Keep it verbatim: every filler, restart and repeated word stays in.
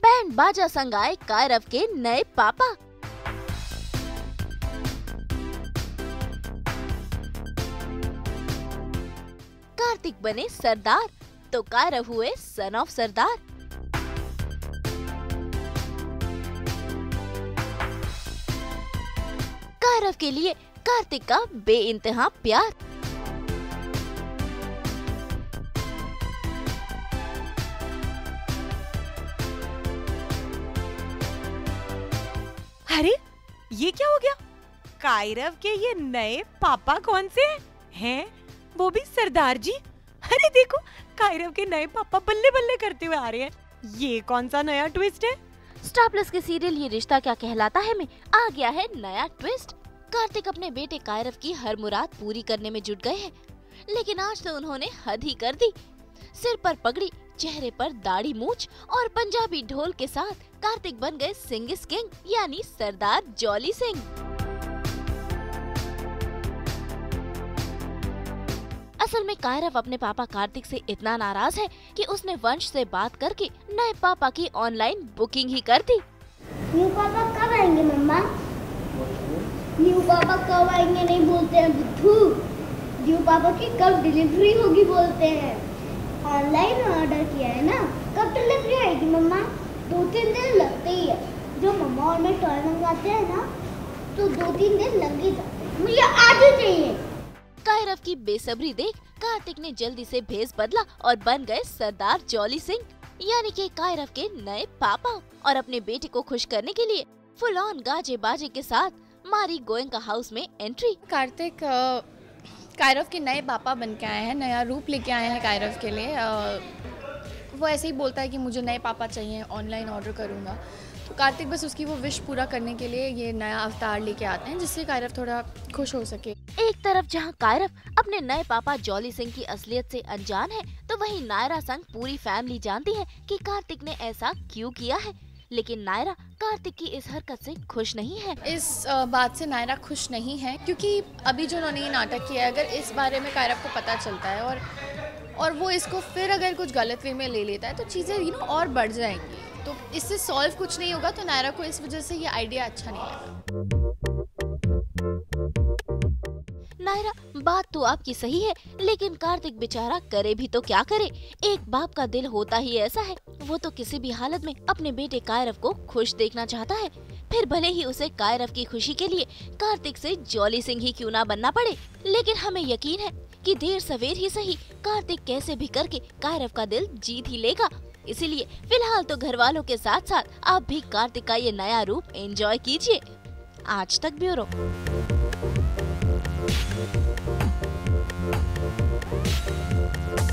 Band बाजा संग आए कायरव के नए पापा। कार्तिक बने सरदार तो कायरव हुए सन ऑफ सरदार। कायरव के लिए कार्तिक का बेइंतहा प्यार। अरे ये क्या हो गया? कायरव के ये नए पापा कौन से हैं? हैं? वो भी सरदार जी। अरे देखो, कायरव के नए पापा बल्ले बल्ले करते हुए आ रहे हैं। ये कौन सा नया ट्विस्ट है? स्टार प्लस के सीरियल ये रिश्ता क्या कहलाता है में आ गया है नया ट्विस्ट। कार्तिक अपने बेटे कायरव की हर मुराद पूरी करने में जुट गए हैं, लेकिन आज तो उन्होंने हद ही कर दी। सिर पर पगड़ी, चेहरे पर दाढ़ी मूछ और पंजाबी ढोल के साथ कार्तिक बन गए सिंह इज किंग यानी सरदार जॉली सिंह। असल में कायरव अपने पापा कार्तिक से इतना नाराज है कि उसने वंश से बात करके नए पापा की ऑनलाइन बुकिंग ही कर दी। न्यू पापा कब आएंगे मम्मा? न्यू पापा कब आएंगे नहीं बोलते हैं बुद्धू। न्यू पापा की कब डिलीवरी होगी बोलते हैं। ऑनलाइन ऑर्डर किया है ना, कब डिलीवरी आएगी मम्मा? दो तीन दिन लगते ही है। जो मम्मा और मैं टॉय मंगाते हैं ना, तो दो तीन दिन लग ही जाते हैं। मुझे आज ही चाहिए। कायरव की बेसब्री देख कार्तिक ने जल्दी से भेस बदला और बन गए सरदार जॉली सिंह यानी कि कायरव के नए पापा। और अपने बेटे को खुश करने के लिए फुल ऑन गाजे बाजे के साथ मारी गोयंका हाउस में एंट्री। कार्तिक कायरव के नए पापा बन के आए हैं, नया रूप लेके आए हैं कायरव के लिए। आ, वो ऐसे ही बोलता है कि मुझे नए पापा चाहिए, ऑनलाइन ऑर्डर करूँगा। तो कार्तिक बस उसकी वो विश पूरा करने के लिए ये नया अवतार लेके आते हैं, जिससे कायरव थोड़ा खुश हो सके। एक तरफ जहां कायरव अपने नए पापा जॉली सिंह की असलियत से अनजान है, तो वहीं नायरा संग पूरी फैमिली जानती है कि कार्तिक ने ऐसा क्यों किया है। लेकिन नायरा कार्तिक की इस हरकत से खुश नहीं है। इस बात से नायरा खुश नहीं है क्योंकि अभी जो उन्होंने ये नाटक किया है, अगर इस बारे में कायरव को पता चलता है और और वो इसको फिर अगर कुछ गलत वे में ले लेता है, तो चीज़ें यू नो और बढ़ जाएंगी। तो इससे सॉल्व कुछ नहीं होगा। तो नायरा को इस वजह से ये आइडिया अच्छा नहीं लगा। नायरा, बात तो आपकी सही है, लेकिन कार्तिक बेचारा करे भी तो क्या करे। एक बाप का दिल होता ही ऐसा है, वो तो किसी भी हालत में अपने बेटे कायरव को खुश देखना चाहता है, फिर भले ही उसे कायरव की खुशी के लिए कार्तिक से जॉली सिंह ही क्यों ना बनना पड़े। लेकिन हमें यकीन है कि देर सवेर ही सही कार्तिक कैसे भी करके कायरव का दिल जीत ही लेगा। इसीलिए फिलहाल तो घर वालों के साथ साथ आप भी कार्तिक का ये नया रूप एंजॉय कीजिए। आज तक ब्यूरो। Thank you.